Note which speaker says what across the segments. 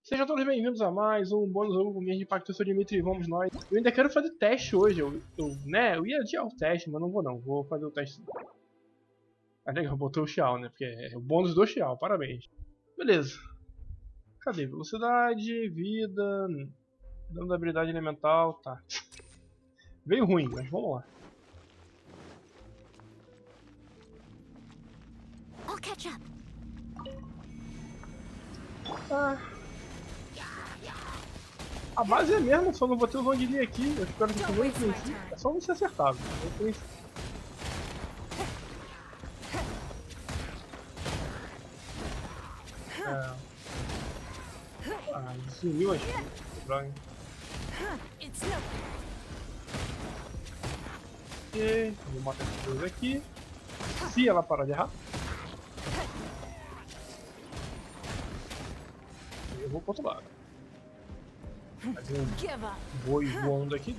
Speaker 1: Sejam todos bem-vindos a mais um bônus jogo comigo de Pacto. Eu sou o Dimitri, vamos nós. Eu ainda quero fazer teste hoje, eu ia adiar o teste, mas não vou fazer o teste. Ah, legal, botei o Xiao, né, porque é o bônus do Xiao, parabéns. Beleza. Cadê? Velocidade, vida, dano da habilidade elemental, tá. Veio ruim, mas vamos lá.
Speaker 2: I'll catch up.
Speaker 1: A base é a mesma, só não botei o Zhongli aqui. Eu espero que o meu influencie. É só não ser acertável. Sumiu as droga. Ok, vou matar esses dois aqui. Se ela parar de errar, eu vou pro outro lado. Fazer um boi voando aqui,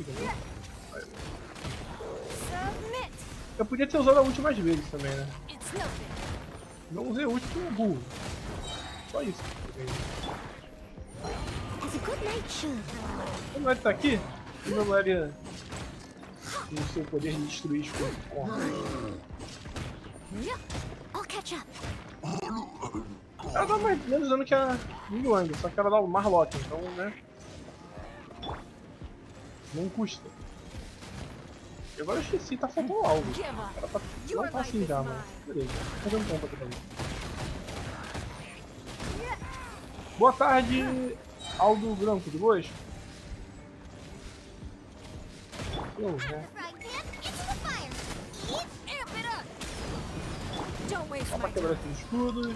Speaker 1: eu podia ter usado a ult mais vezes também, né? Não usei a ult porque é burro. Só isso. Como ele tá aqui, eu não daria o seu poder de destruir as coisas. Ela dá menos dano que a Ling Wang, só que ela dá o Marlock, então, né? Não custa. E agora eu esqueci, tá faltando algo. Ela tá, não tá assim já, mas beleza. Tô fazendo ponto aqui também. Boa tarde, Aldo Branco, de boas? Eu, né? Só pra quebrar esses escudos.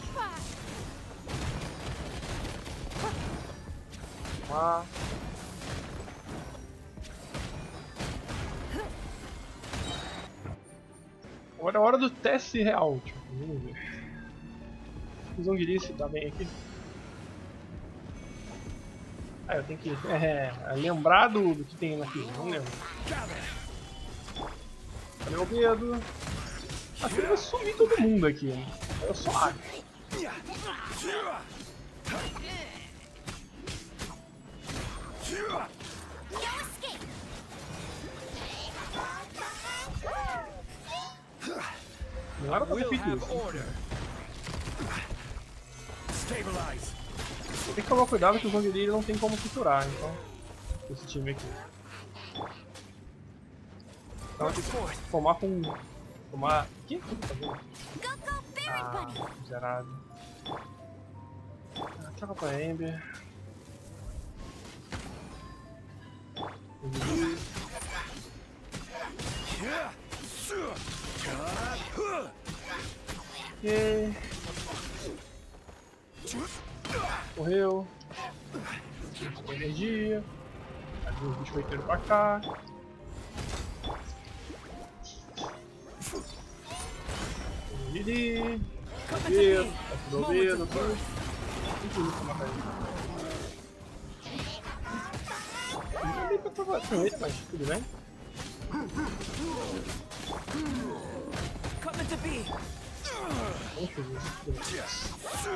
Speaker 1: Vamos lá. Agora é a hora do teste real, tipo, vamos ver. O Zhongli se dá bem aqui. Ah, eu tenho que lembrar do que tem aqui, não lembro. Cadê o dedo? Acho que vai sumir todo mundo aqui, né? Eu só acho. Não era pra ter feito isso. Tem que tomar cuidado que o Zhongli não tem como futurar, então. Esse time aqui. Então tem que tomar com. Tomar. O que? Ah, miserável. Troca pra Ember. Ok. Correu. Tem energia. Aí os biscoiteiros pra cá. Ele. Dedo. Atirou o dedo. Tudo isso pra matar ele. Não dei pra provar com ele, mas tudo bem. Vamos fazer isso.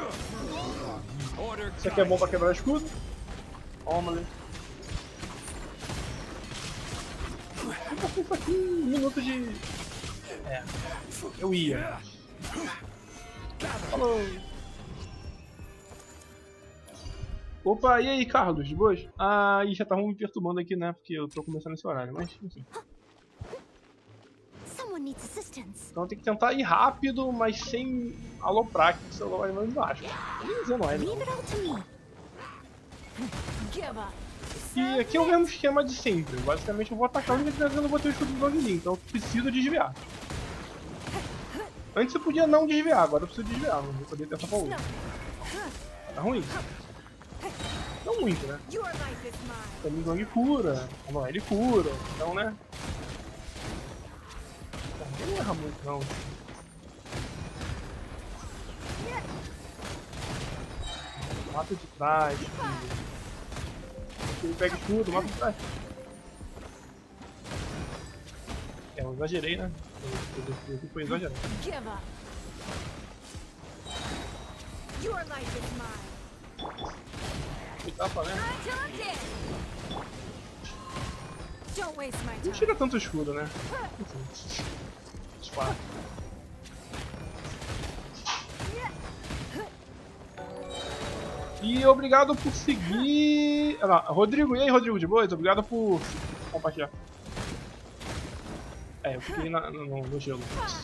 Speaker 1: Isso aqui é bom pra quebrar escudo. Toma-lhe. Eu fiz isso aqui em 1 minuto de... eu ia. Falou. Opa, e aí, Carlos, de boas? Ah, e já estavam me perturbando aqui, né? Porque eu tô começando esse horário, mas enfim. Então tem que tentar ir rápido, mas sem aloprar, que o celular vai mais embaixo. Beleza, não é não. E aqui é o mesmo esquema de sempre. Basicamente eu vou atacar onde eu não vou ter o escudo do Zhongli, então eu preciso desviar. Antes eu podia não desviar, agora eu preciso desviar, não vou poder tentar pra outra. Tá ruim. Não muito, né? Também o Zhongli cura, não, ele cura, então né? Não erra muito não. Mata de trás, ele pega tudo, mata de trás. Eu exagerei, né? Eu foi exagerado. tapa, né?
Speaker 2: Don't waste my
Speaker 1: Não
Speaker 2: time.
Speaker 1: tira tanto escudo, né? Enfim. Dispara. E obrigado por seguir... Ah, não, Rodrigo, e aí Rodrigo, de boa? Obrigado por compartilhar. É, eu fiquei no gelo.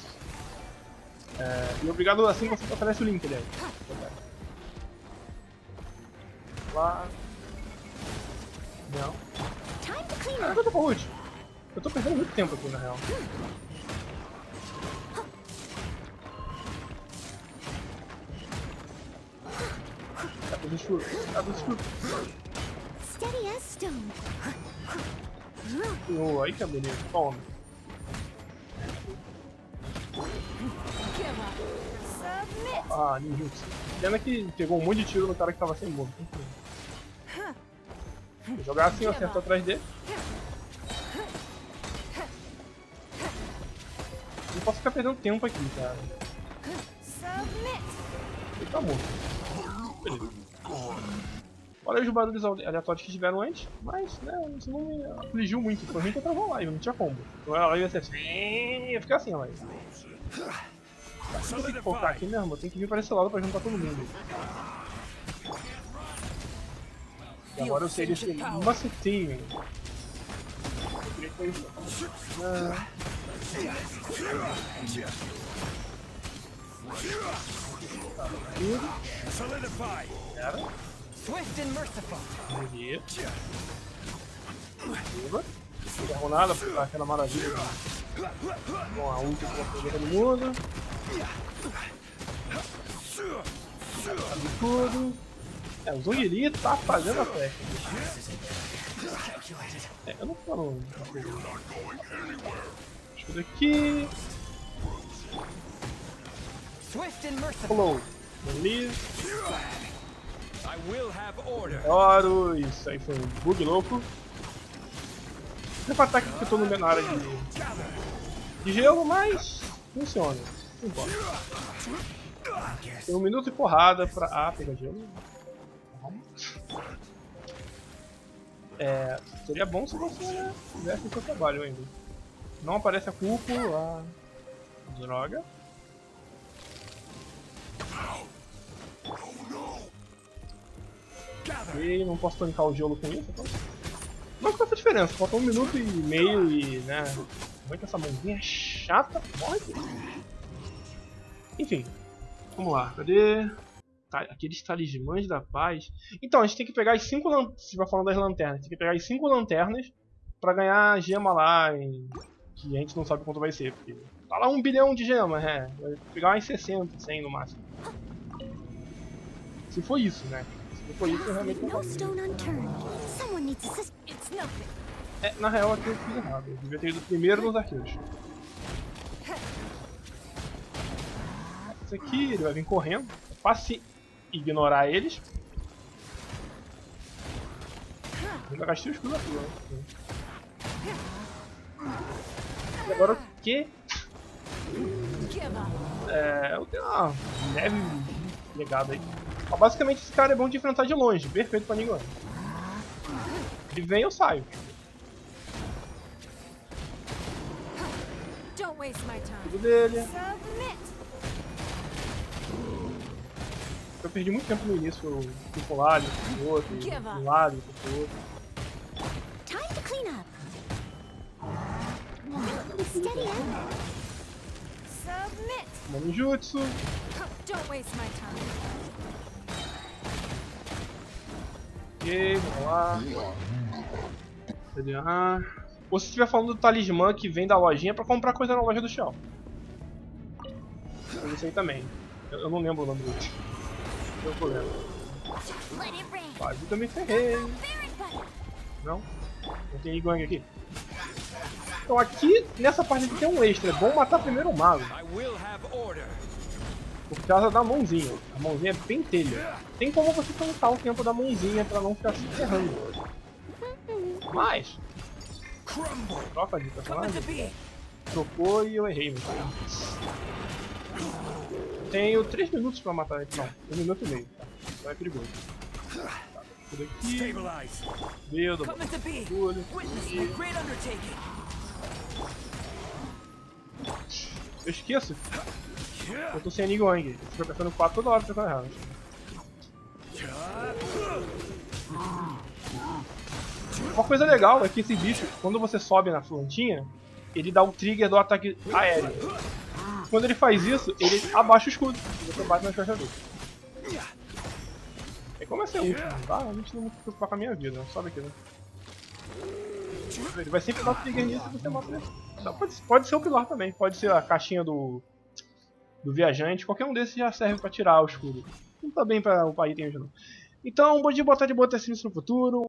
Speaker 1: E obrigado assim você aparece o link, aliás. Lá. Não. Eu tô com ult. Eu tô perdendo muito tempo aqui na real. Tá tudo escuro. Tá tudo escuro.
Speaker 2: Steady as stone.
Speaker 1: Oh, aí que é bonito. Toma.
Speaker 2: Give up. Submit.
Speaker 1: Ah, ninjutsu. Pena que pegou um monte de tiro no cara que tava sem morto. Vou jogar assim, eu acerto atrás dele. Não posso ficar perdendo tempo aqui, cara.
Speaker 2: Submit.
Speaker 1: Ele tá morto. Beleza. Olha os barulhos aleatórios que tiveram antes, mas né, isso não me afligiu muito. Foi ruim que eu travou a live, não tinha combo. Então ela ia ser assim, ia ficar assim a live. Eu tenho que focar aqui mesmo, eu tenho que vir para esse lado para juntar todo mundo. E agora eu sei desse macetinho. Eu queria que foi isso. Era.
Speaker 3: Swift and merciful.
Speaker 1: Aqui. Não errou nada, porque tá aquela maravilha com a ult pra pegar todo mundo. Sabe tudo. O Zongli tá fazendo a festa. Eu não falo. Deixa eu ver aqui.
Speaker 3: Swift and merciful.
Speaker 1: Falou. Zongli.
Speaker 3: I will have order.
Speaker 1: Adoro. Isso aí foi um bug louco. Não é pra ataque porque eu tô na área de gelo, mas funciona. Não importa. Tem 1 minuto e porrada pra... Ah, pegar gelo. Seria bom se você fizesse o seu trabalho ainda. Não aparece a cúpula. Droga. E não posso tancar o gelo com isso, então. Não faz diferença, falta 1 minuto e meio e, né, muito essa mãozinha chata, morre. Enfim, vamos lá, cadê? Tá, aqueles talismãs da paz. Então, a gente tem que pegar as 5 lanternas, se vai falando das lanternas, tem que pegar as 5 lanternas pra ganhar a gema lá, que a gente não sabe quanto vai ser, porque tá lá 1 bilhão de gemas, vai pegar umas 60, 100 no máximo. Se for isso, né? Se for isso, eu realmente não
Speaker 2: No
Speaker 1: faço.
Speaker 2: stone unturned. Someone needs assist. It's nothing.
Speaker 1: Na real aqui eu fiz errado, eu devia ter ido primeiro nos arqueiros. Esse aqui, ele vai vir correndo, é fácil ignorar eles. Ainda gastei o escudo aqui, né? E agora o que?
Speaker 2: Give up.
Speaker 1: Eu tenho uma leve legada aí. Mas, basicamente esse cara é bom de enfrentar de longe, perfeito pra ninguém. Ele vem, eu saio.
Speaker 2: Don't waste my time.
Speaker 1: Tudo dele.
Speaker 2: Submit.
Speaker 1: Eu perdi muito tempo no início, eu fui pro lado, pro outro, pro lado, pro outro.
Speaker 2: Time to clean up. Steady up. Submit.
Speaker 1: Manjutsu.
Speaker 2: Don't waste my time.
Speaker 1: Ok, vamos lá. Cadê? Ou se estiver falando do talismã que vem da lojinha pra comprar coisa na loja do Shell. Eu sei também. Eu não lembro o nome do último. Não tô lembro.
Speaker 2: Let it rain.
Speaker 1: Quase também ferrei.
Speaker 2: Very button.
Speaker 1: Não? Não tem gangue aqui. Então aqui, nessa parte aqui tem um extra. É bom matar primeiro o mago.
Speaker 3: I will have order.
Speaker 1: Por causa da mãozinha. A mãozinha é bem telha. Tem como você contar o tempo da mãozinha pra não ficar se ferrando. Mas... Troca de personagem. Trocou e eu errei. Tenho 3 minutos pra matar ele. Não, 1 minuto e meio. Tá? Então é perigoso. Tudo aqui.
Speaker 3: Stabilize.
Speaker 1: Dedo,
Speaker 3: Come to be.
Speaker 1: bagulho.
Speaker 3: Witness my great undertaking.
Speaker 1: Eu esqueço. Eu tô sem Nigong. Eu fico apertando 4 toda hora trocando errado. Uma coisa legal é que esse bicho, quando você sobe na plantinha, ele dá o trigger do ataque aéreo. Quando ele faz isso, ele abaixa o escudo e você bate nas costas dele. É como essa é última, tá? A gente não vai se preocupar com a minha vida, sobe aqui, né? Ele vai sempre dar o trigger nisso e você mata ele. Então, pode ser o pilar também, pode ser a caixinha do viajante, qualquer um desses já serve pra tirar o escudo. Não tá bem pra upar item hoje não. Então, bom dia, boa tarde, boa tarde no futuro.